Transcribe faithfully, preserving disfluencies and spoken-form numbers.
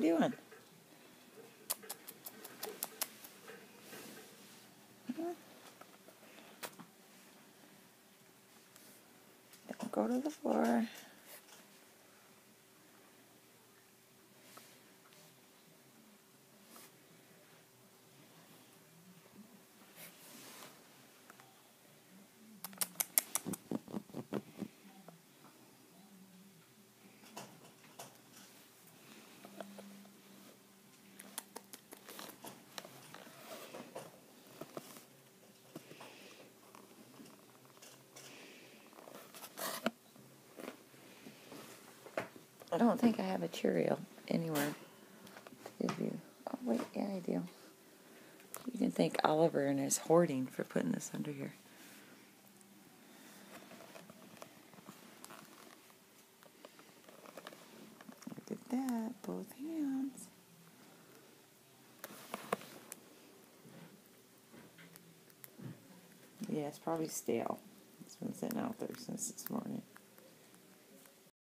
doing? Don't go to the floor. I don't think I have a Cheerio anywhere to give you. Oh, wait, yeah, I do. You can thank Oliver and his hoarding for putting this under here. Look at that, both hands. Yeah, it's probably stale. It's been sitting out there since this morning.